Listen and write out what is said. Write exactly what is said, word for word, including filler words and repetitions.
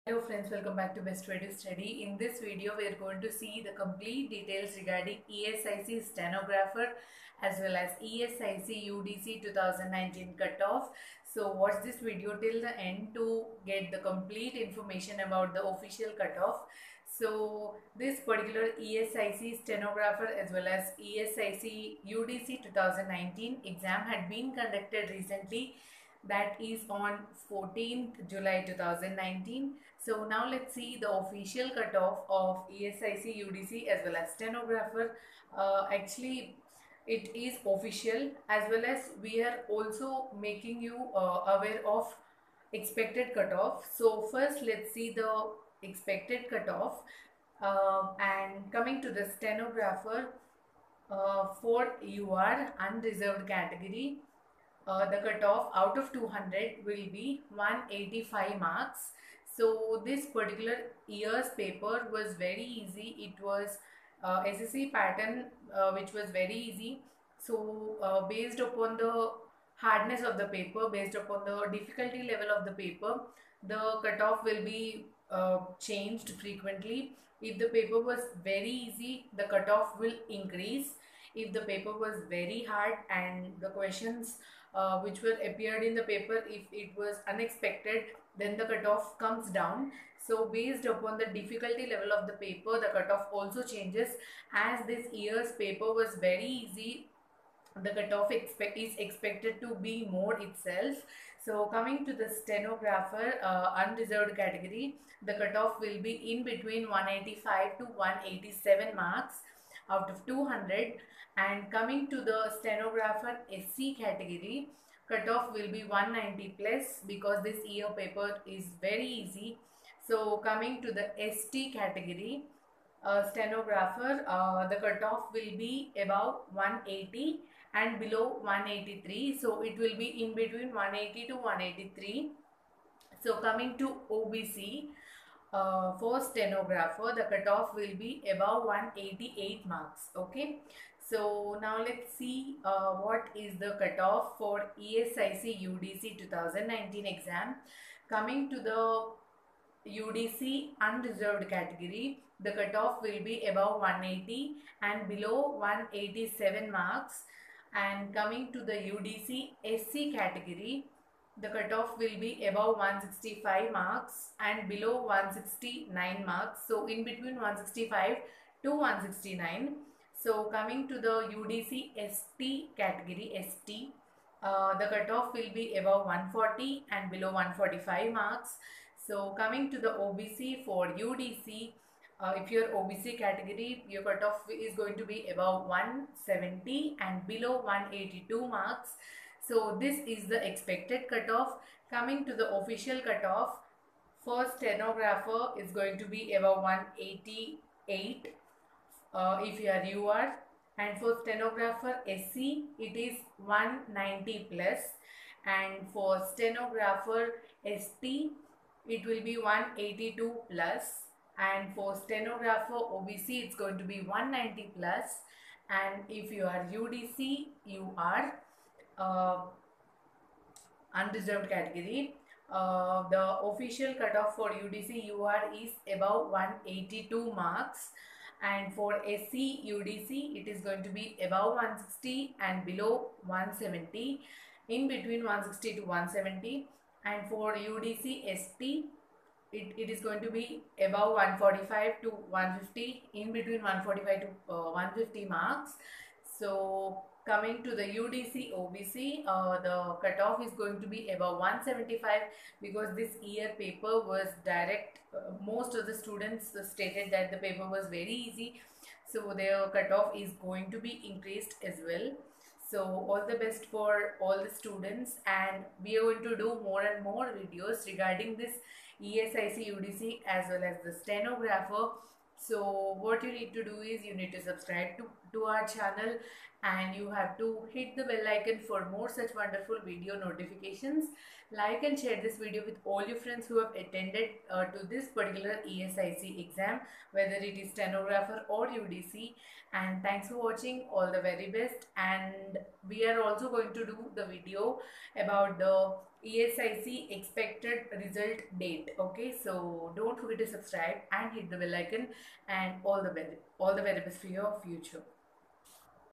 Hello friends, welcome back to Best Way to Study. In this video, we are going to see the complete details regarding E S I C stenographer as well as E S I C U D C twenty nineteen cutoff. So watch this video till the end to get the complete information about the official cutoff. So this particular E S I C stenographer as well as E S I C U D C twenty nineteen exam had been conducted recently, that is on fourteenth July two thousand nineteen. So now let's see the official cutoff of E S I C U D C as well as stenographer. Uh, actually it is official, as well as we are also making you uh, aware of expected cutoff. So first let's see the expected cutoff. Uh, and coming to the stenographer, uh, for U R unreserved category, uh, the cutoff out of two hundred will be one hundred eighty-five marks. So this particular year's paper was very easy. It was uh, S S C pattern, uh, which was very easy. So uh, based upon the hardness of the paper, based upon the difficulty level of the paper, the cutoff will be uh, changed frequently. If the paper was very easy, the cutoff will increase. If the paper was very hard and the questions uh, which were appeared in the paper, if it was unexpected, then the cutoff comes down. So based upon the difficulty level of the paper, the cutoff also changes. As this year's paper was very easy, the cutoff expect is expected to be more itself. So coming to the stenographer uh, unreserved category, the cutoff will be in between one hundred eighty-five to one hundred eighty-seven marks out of two hundred. And coming to the stenographer S C category, cutoff will be one hundred ninety plus, because this year paper is very easy. So coming to the S T category, uh, stenographer, uh, the cutoff will be about one hundred eighty and below one hundred eighty-three. So it will be in between one hundred eighty to one hundred eighty-three. So coming to O B C, uh, for stenographer, the cutoff will be above one hundred eighty-eight marks. Okay. So now let's see uh, what is the cutoff for E S I C U D C twenty nineteen exam. Coming to the U D C unreserved category, the cutoff will be above one hundred eighty and below one hundred eighty-seven marks. And coming to the U D C S C category, the cutoff will be above one hundred sixty-five marks and below one hundred sixty-nine marks. So in between one hundred sixty-five to one hundred sixty-nine. So coming to the U D C S T category, S T, uh, the cutoff will be above one hundred forty and below one hundred forty-five marks. So coming to the O B C for U D C, uh, if you are O B C category, your cutoff is going to be above one hundred seventy and below one hundred eighty-two marks. So this is the expected cutoff. Coming to the official cutoff, for stenographer is going to be above one hundred eighty-eight uh, if you are U R, and for stenographer S C it is one hundred ninety plus, and for stenographer S T it will be one hundred eighty-two plus, and for stenographer O B C it's going to be one hundred ninety plus, and if you are U D C, you are uh, unreserved category, uh, the official cutoff for U D C U R is above one hundred eighty-two marks, and for S C U D C it is going to be above one hundred sixty and below one hundred seventy, in between one hundred sixty to one hundred seventy. And for U D C S T, it, it is going to be above one hundred forty-five to one hundred fifty, in between one hundred forty-five to uh, one hundred fifty marks. So coming to the U D C O B C, uh, the cutoff is going to be above one hundred seventy-five, because this year paper was direct. Uh, most of the students stated that the paper was very easy, so their cutoff is going to be increased as well. So all the best for all the students, and we are going to do more and more videos regarding this E S I C U D C as well as the stenographer. So what you need to do is you need to subscribe to, to our channel and you have to hit the bell icon for more such wonderful video notifications. Like and share this video with all your friends who have attended uh, to this particular E S I C exam, whether it is stenographer or U D C. And thanks for watching. All the very best. And we are also going to do the video about the E S I C expected result date. Okay, so don't forget to subscribe and hit the bell icon, and all the very all the very best for your future.